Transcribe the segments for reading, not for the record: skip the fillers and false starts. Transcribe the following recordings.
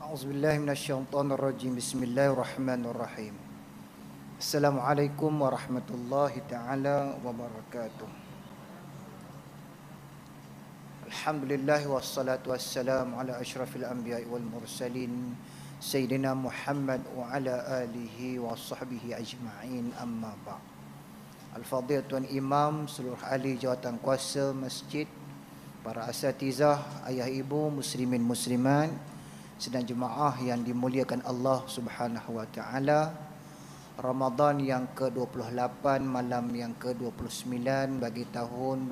A'udzubillahi minasyaitonirrajim. Bismillahirrahmanirrahim. Assalamualaikum warahmatullahi taala wabarakatuh. Alhamdulillah wassalatu wassalamu ala asyrafil anbiya'i wal mursalin Sayyidina Muhammad wa ala alihi wa sahbihi ajma'in, amma ba'd. Al-Fadhil Tuan Imam, seluruh ahli jawatan kuasa masjid, para asatizah, ayah ibu, muslimin muslimat, sedang jemaah yang dimuliakan Allah Subhanahu wa taala. Ramadan yang ke-28, malam yang ke-29 bagi tahun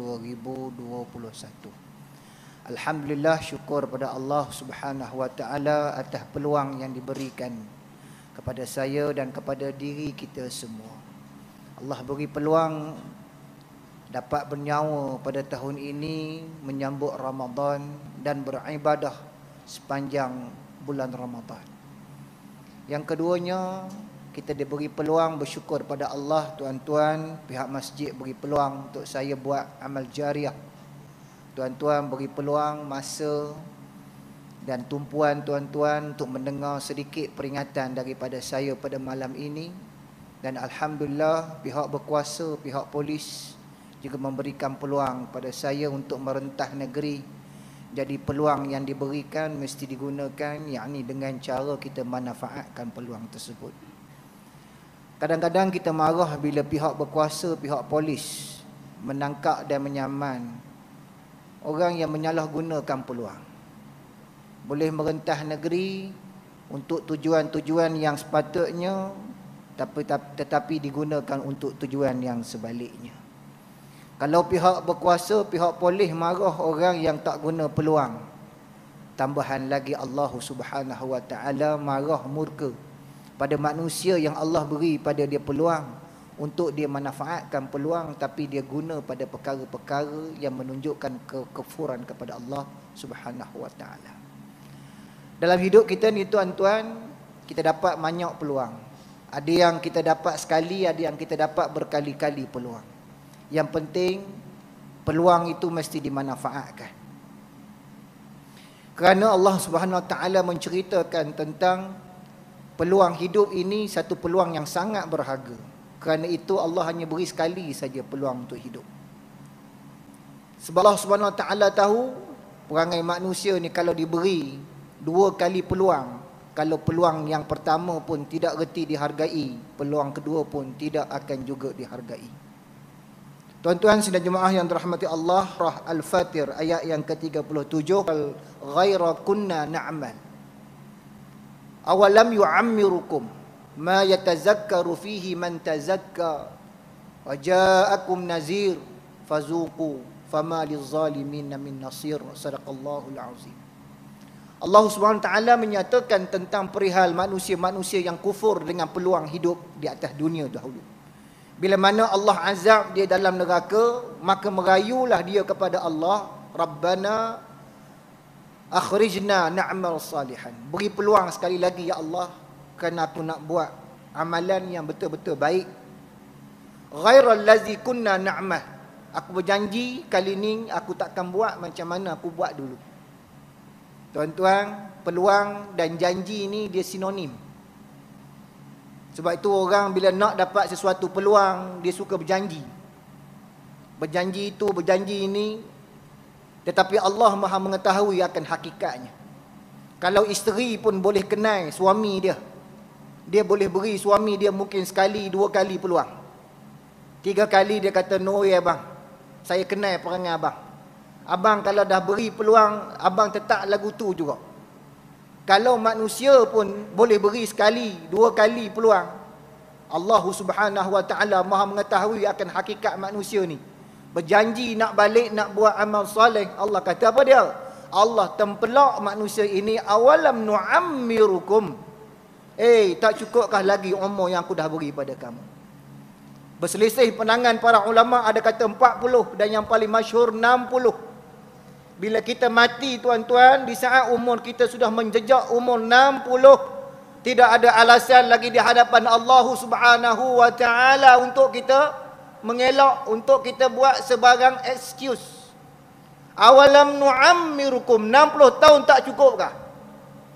2021. Alhamdulillah, syukur pada Allah Subhanahu wa taala atas peluang yang diberikan kepada saya dan kepada diri kita semua. Allah beri peluang dapat bernyawa pada tahun ini menyambut Ramadan dan beribadah sepanjang bulan Ramadan. Yang keduanya, kita diberi peluang bersyukur pada Allah. Tuan-tuan, pihak masjid beri peluang untuk saya buat amal jariah. Tuan-tuan beri peluang masa dan tumpuan tuan-tuan untuk mendengar sedikit peringatan daripada saya pada malam ini. Dan Alhamdulillah, pihak berkuasa, pihak polis juga memberikan peluang pada saya untuk merentah negeri. Jadi peluang yang diberikan mesti digunakan, yakni dengan cara kita manfaatkan peluang tersebut. Kadang-kadang kita marah bila pihak berkuasa, pihak polis menangkap dan menyaman orang yang menyalahgunakan peluang. Boleh merentah negeri untuk tujuan-tujuan yang sepatutnya, tetapi digunakan untuk tujuan yang sebaliknya. Kalau pihak berkuasa, pihak polis marah orang yang tak guna peluang, tambahan lagi Allah Subhanahu wa taala marah murka pada manusia yang Allah beri pada dia peluang untuk dia manfaatkan peluang, tapi dia guna pada perkara-perkara yang menunjukkan kekufuran kepada Allah Subhanahu wa taala. Dalam hidup kita ni tuan-tuan, kita dapat banyak peluang. Ada yang kita dapat sekali, ada yang kita dapat berkali-kali peluang. Yang penting peluang itu mesti dimanfaatkan. Kerana Allah Subhanahu wa taala menceritakan tentang peluang hidup ini satu peluang yang sangat berharga. Kerana itu Allah hanya beri sekali saja peluang untuk hidup. Sebab Allah Subhanahu wa taala tahu perangai manusia ni kalau diberi dua kali peluang, kalau peluang yang pertama pun tidak reti dihargai, peluang kedua pun tidak akan juga dihargai. Tuan-tuan sidang jemaah yang dirahmati Allah, surah Al-Fatir ayat yang ke-37, ghaira kunna na'mal awalam yu'ammirukum ma yatazakkaru fihi man tazakka wa ja'akum nazir fazuqu fama lizzalimin min nasir. Sadaqallahul azim. Allah Subhanahu wa taala menyatakan tentang perihal manusia-manusia yang kufur dengan peluang hidup di atas dunia dahulu. Bila mana Allah azab dia dalam neraka, maka merayulah dia kepada Allah, Rabbana akhrijna na'mal salihan. Beri peluang sekali lagi ya Allah, kerana aku nak buat amalan yang betul-betul baik. Ghairal ladzi kunna na'mal. Aku berjanji kali ni aku takkan buat macam mana aku buat dulu. Tuan-tuan, peluang dan janji ini dia sinonim. Sebab itu orang bila nak dapat sesuatu peluang, dia suka berjanji. Berjanji itu, berjanji ini. Tetapi Allah Maha mengetahui akan hakikatnya. Kalau isteri pun boleh kenal suami dia, dia boleh beri suami dia mungkin sekali, dua kali peluang. Tiga kali dia kata, no ya abang, saya kenal perangai abang. Abang kalau dah beri peluang, abang tetap lagu tu juga. Kalau manusia pun boleh beri sekali, dua kali peluang, Allah Subhanahu wa taala Maha mengetahui akan hakikat manusia ni. Berjanji nak balik, nak buat amal soleh, Allah kata apa dia? Allah tempelak manusia ini, awalam nu'ammirukum. Tak cukukkah lagi umur yang aku dah beri pada kamu? Berselisih pandangan para ulama, ada kata 40 dan yang paling masyhur 60. Bila kita mati tuan-tuan, di saat umur kita sudah menjejak umur 60, tidak ada alasan lagi di hadapan Allah Subhanahu wa taala untuk kita mengelak, untuk kita buat sebarang excuse. Awalam nu'ammirukum, 60 tahun tak cukupkah?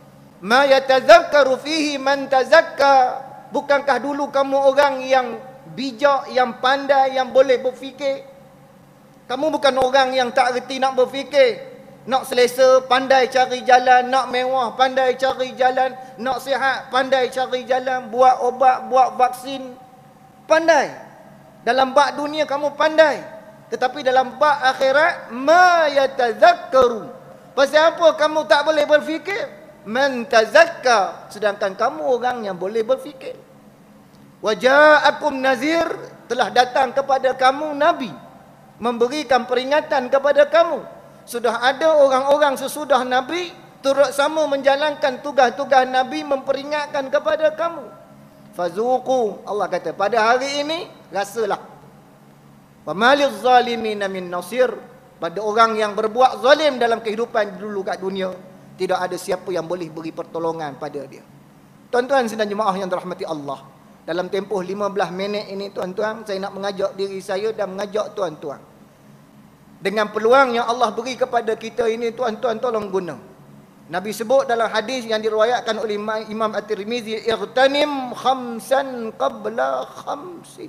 Ma yatadzakkaru fihi man tazakka. Bukankah dulu kamu orang yang bijak, yang pandai, yang boleh berfikir? Kamu bukan orang yang tak reti nak berfikir. Nak selesa, pandai cari jalan. Nak mewah, pandai cari jalan. Nak sihat, pandai cari jalan. Buat obat, buat vaksin, pandai. Dalam bab dunia kamu pandai. Tetapi dalam bab akhirat, ma yatadzakkaru. Pasal apa kamu tak boleh berfikir? Man tazakka. Sedangkan kamu orang yang boleh berfikir. Waja'akum nazir. Telah datang kepada kamu Nabi, memberikan peringatan kepada kamu. Sudah ada orang-orang sesudah Nabi turut sama menjalankan tugas-tugas Nabi, memperingatkan kepada kamu. Fazuqu. Allah kata, pada hari ini rasalah. Wa malil zalimin min nasir. Pada orang yang berbuat zalim dalam kehidupan dulu kat dunia, tidak ada siapa yang boleh beri pertolongan pada dia. Tuan-tuan dan jemaah yang dirahmati Allah, dalam tempoh 15 minit ini tuan-tuan, saya nak mengajak diri saya dan mengajak tuan-tuan, dengan peluang yang Allah beri kepada kita ini, tuan-tuan tolong guna. Nabi sebut dalam hadis yang diriwayatkan oleh Imam At-Tirmizi, "Ightanim khamsan qabla khamsin."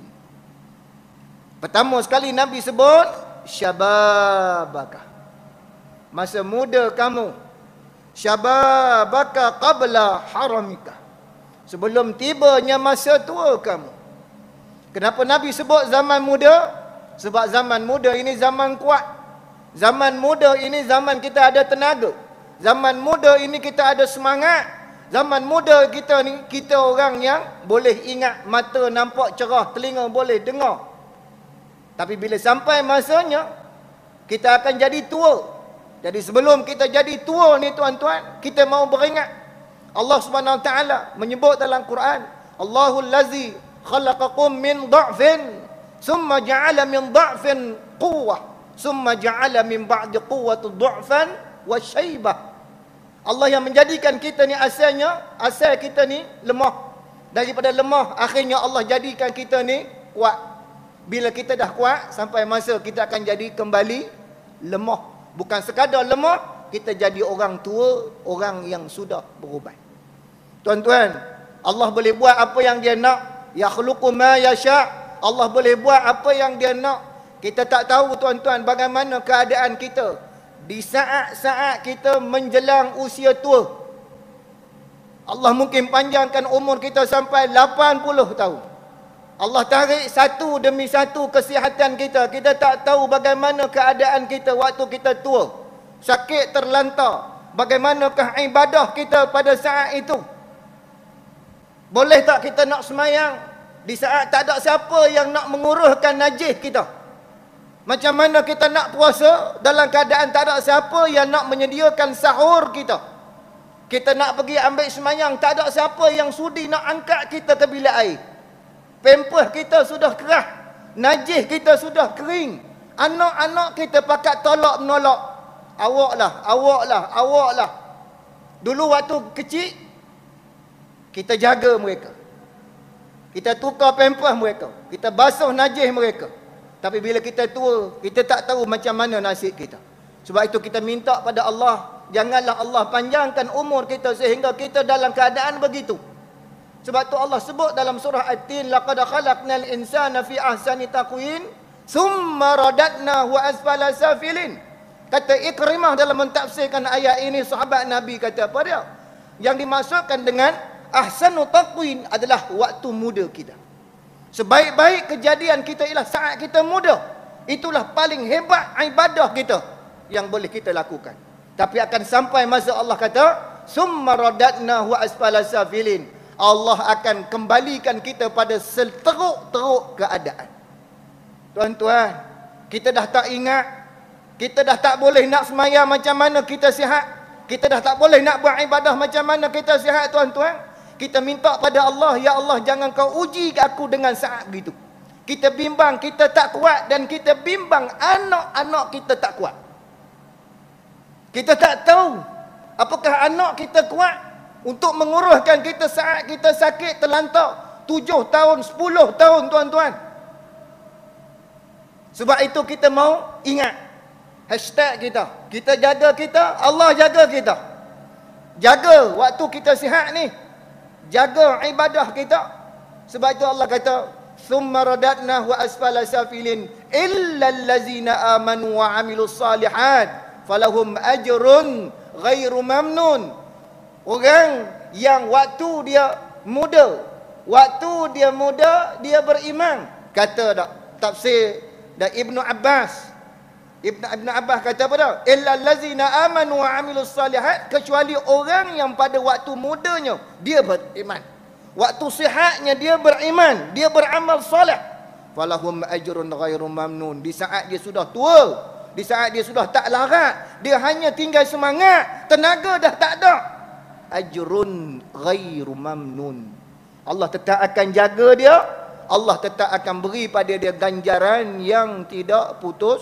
Pertama sekali Nabi sebut syababaka, masa muda kamu. Syababaka qabla haramika, sebelum tibanya masa tua kamu. Kenapa Nabi sebut zaman muda? Sebab zaman muda ini zaman kuat. Zaman muda ini zaman kita ada tenaga. Zaman muda ini kita ada semangat. Zaman muda kita ni, kita orang yang boleh ingat, mata nampak cerah, telinga boleh dengar. Tapi bila sampai masanya, kita akan jadi tua. Jadi sebelum kita jadi tua ni tuan-tuan, kita mau beringat. Allah Subhanahu Wa Taala menyebut dalam Quran, Allahul Lazi khalaqakum min dha'fin summa ja'ala min dha'fin quwwah summa ja'ala min ba'di quwwati dha'fan wa syaibah. Allah yang menjadikan kita ni asalnya, asal kita ni lemah. Daripada lemah, akhirnya Allah jadikan kita ni kuat. Bila kita dah kuat, sampai masa kita akan jadi kembali lemah. Bukan sekadar lemah, kita jadi orang tua, orang yang sudah berubat. Tuan-tuan, Allah boleh buat apa yang dia nak. Yakhluqu ma yasha'. Allah boleh buat apa yang dia nak. Kita tak tahu tuan-tuan bagaimana keadaan kita di saat-saat kita menjelang usia tua. Allah mungkin panjangkan umur kita sampai 80 tahun. Allah tarik satu demi satu kesihatan kita. Kita tak tahu bagaimana keadaan kita waktu kita tua. Sakit terlantar. Bagaimanakah ibadah kita pada saat itu? Boleh tak kita nak semayang di saat tak ada siapa yang nak menguruskan najis kita? Macam mana kita nak puasa dalam keadaan tak ada siapa yang nak menyediakan sahur kita? Kita nak pergi ambil semayang, tak ada siapa yang sudi nak angkat kita ke bilik air. Pempes kita sudah keras, najis kita sudah kering. Anak-anak kita pakat tolak menolak. Awaklah, awaklah, awaklah. Dulu waktu kecil, kita jaga mereka. Kita tukar pempes mereka. Kita basuh najis mereka. Tapi bila kita tua, kita tak tahu macam mana nasib kita. Sebab itu kita minta pada Allah, janganlah Allah panjangkan umur kita sehingga kita dalam keadaan begitu. Sebab tu Allah sebut dalam surah At-Tin, laqad khalaqnal insana fi ahsani taqwim, thumma radadnahu asfala safilin. Kata Ikrimah dalam mentafsirkan ayat ini, sahabat Nabi kata apa dia? Yang dimaksudkan dengan ahsanu taqwim adalah waktu muda kita. Sebaik-baik kejadian kita ialah saat kita muda. Itulah paling hebat ibadah kita yang boleh kita lakukan. Tapi akan sampai masa Allah kata, summa radadnahu asfala safilin. Allah akan kembalikan kita pada seteruk-teruk keadaan. Tuan-tuan, kita dah tak ingat, kita dah tak boleh nak semaya macam mana kita sihat, kita dah tak boleh nak buat ibadah macam mana kita sihat tuan-tuan. Kita minta pada Allah, ya Allah jangan kau uji aku dengan saat begitu. Kita bimbang kita tak kuat dan kita bimbang anak-anak kita tak kuat. Kita tak tahu apakah anak kita kuat untuk menguruskan kita saat kita sakit terlantar 7 tahun, 10 tahun tuan-tuan. Sebab itu kita mau ingat hashtag kita. Kita jaga kita, Allah jaga kita. Jaga waktu kita sihat ni. Jaga ibadah kita. Sebab itu Allah kata, "Tsumma radadnahu asfala safilin illa allazina amanu wa 'amilus salihat falahum ajrun ghairu mamnun." Orang yang waktu dia muda, dia beriman. Kata tak tafsir dan Ibnu Abbas kata apa dah? Illa allazina amanu wa 'amilus salihat, kecuali orang yang pada waktu mudanya dia beriman. Waktu sihatnya dia beriman, dia beramal soleh. Falahum ajrun ghairu mamnun. Di saat dia sudah tua, di saat dia sudah tak larat, dia hanya tinggal semangat, tenaga dah tak ada. Ajrun ghairu mamnun. Allah tetap akan jaga dia, Allah tetap akan beri pada dia ganjaran yang tidak putus.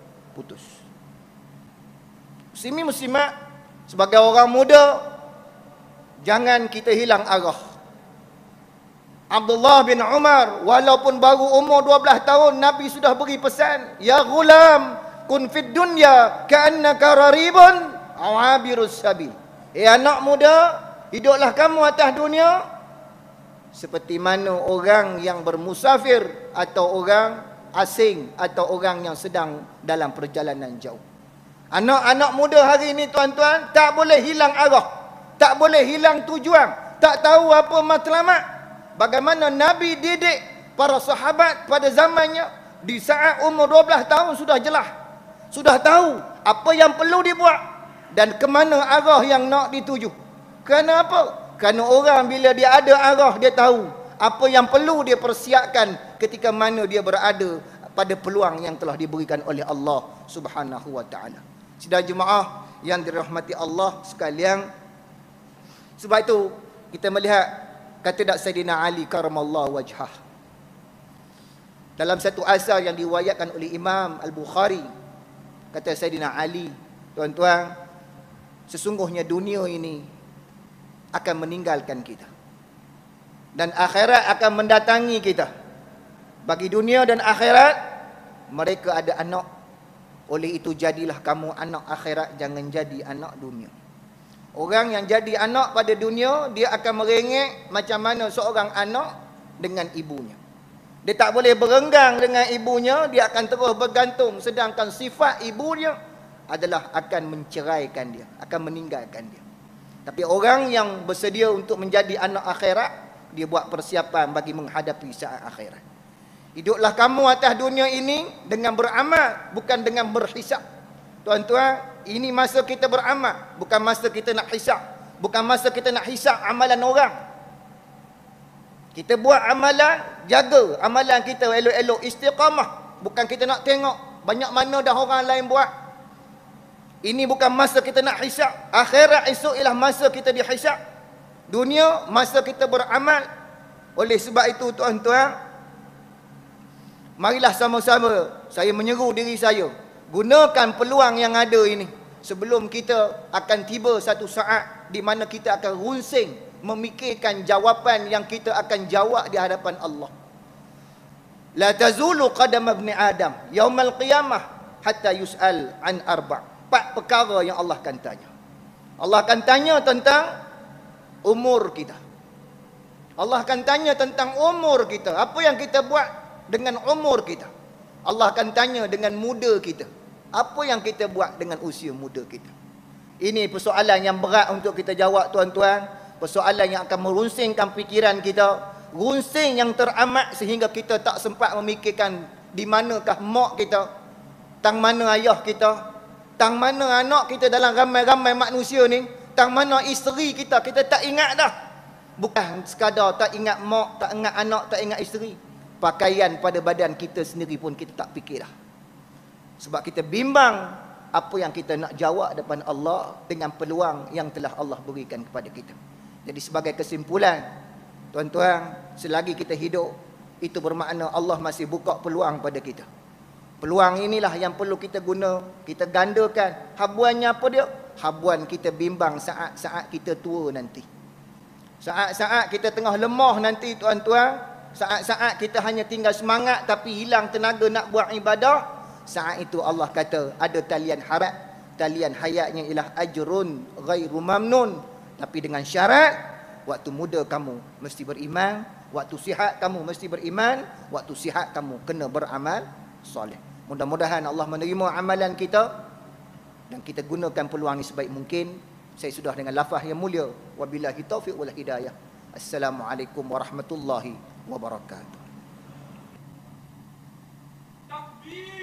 Muslimin muslimat, sebagai orang muda, jangan kita hilang arah. Abdullah bin Umar, walaupun baru umur 12 tahun, Nabi sudah beri pesan, "Ya ghulam, kun fid dunya ka'annaka raribun aw abirus sabil." Anak muda, hiduplah kamu atas dunia seperti mana orang yang bermusafir, atau orang asing, atau orang yang sedang dalam perjalanan jauh. Anak-anak muda hari ini, tuan-tuan, tak boleh hilang arah, tak boleh hilang tujuan, tak tahu apa matlamat. Bagaimana Nabi didik para sahabat pada zamannya, di saat umur 12 tahun sudah jelas, sudah tahu apa yang perlu dibuat dan ke mana arah yang nak dituju. Kerana apa? Kerana orang bila dia ada arah, dia tahu apa yang perlu dia persiapkan ketika mana dia berada pada peluang yang telah diberikan oleh Allah Subhanahu wa taala. Sidang jemaah yang dirahmati Allah sekalian, sebab itu kita melihat kata dak Sayyidina Ali karamallahu wajhah dalam satu asar yang diriwayatkan oleh Imam Al-Bukhari. Kata Sayyidina Ali, tuan-tuan, sesungguhnya dunia ini akan meninggalkan kita dan akhirat akan mendatangi kita. Bagi dunia dan akhirat, mereka ada anak. Oleh itu jadilah kamu anak akhirat, jangan jadi anak dunia. Orang yang jadi anak pada dunia, dia akan merengek macam mana seorang anak dengan ibunya. Dia tak boleh berenggang dengan ibunya, dia akan terus bergantung. Sedangkan sifat ibunya adalah akan menceraikan dia, akan meninggalkan dia. Tapi orang yang bersedia untuk menjadi anak akhirat, dia buat persiapan bagi menghadapi saat akhirat. Hiduplah kamu atas dunia ini dengan beramal, bukan dengan berhisap. Tuan-tuan, ini masa kita beramal, bukan masa kita nak hisap. Bukan masa kita nak hisap amalan orang. Kita buat amalan, jaga amalan kita elok-elok, istiqamah. Bukan kita nak tengok banyak mana dah orang lain buat. Ini bukan masa kita nak hisap. Akhirat esok ialah masa kita dihisap. Dunia masa kita beramal. Oleh sebab itu, tuan-tuan, marilah sama-sama saya menyeru diri saya, gunakan peluang yang ada ini sebelum kita akan tiba satu saat di mana kita akan runsing memikirkan jawapan yang kita akan jawab di hadapan Allah. La tazulu qadam ibni Adam yaumal qiyamah hatta yus'al an arba'. 4 perkara yang Allah akan tanya. Allah akan tanya tentang umur kita. Allah akan tanya tentang umur kita. Apa yang kita buat dengan umur kita. Allah akan tanya dengan muda kita. Apa yang kita buat dengan usia muda kita. Ini persoalan yang berat untuk kita jawab, tuan-tuan. Persoalan yang akan merunsingkan fikiran kita. Runsing yang teramat sehingga kita tak sempat memikirkan di manakah mak kita, tang mana ayah kita, tang mana anak kita dalam ramai-ramai manusia ni, tang mana isteri kita. Kita tak ingat dah. Bukan sekadar tak ingat mak, tak ingat anak, tak ingat isteri. Pakaian pada badan kita sendiri pun kita tak fikir dah. Sebab kita bimbang apa yang kita nak jawab depan Allah dengan peluang yang telah Allah berikan kepada kita. Jadi sebagai kesimpulan, tuan-tuan, selagi kita hidup, itu bermakna Allah masih buka peluang pada kita. Peluang inilah yang perlu kita guna, kita gandakan. Habuannya apa dia? Habuan kita bimbang saat-saat kita tua nanti. Saat-saat kita tengah lemah nanti, tuan-tuan, saat-saat kita hanya tinggal semangat tapi hilang tenaga nak buat ibadah, saat itu Allah kata ada talian harap, talian hayatnya ialah ajrun ghairu mamnun, Tapi dengan syarat, waktu muda kamu mesti beriman, waktu sihat kamu mesti beriman, waktu sihat kamu kena beramal soleh. Mudah-mudahan Allah menerima amalan kita dan kita gunakan peluang ini sebaik mungkin. Saya sudah dengan lafaz yang mulia. Wabillahi taufiq wal hidayah. Assalamualaikum warahmatullahi wabarakatuh. Takbir.